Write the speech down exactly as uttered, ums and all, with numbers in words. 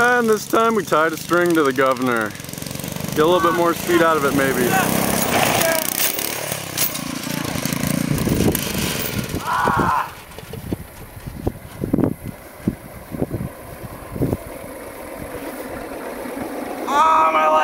And this time we tied a string to the governor. Get a little bit more speed out of it maybe. Oh, my leg!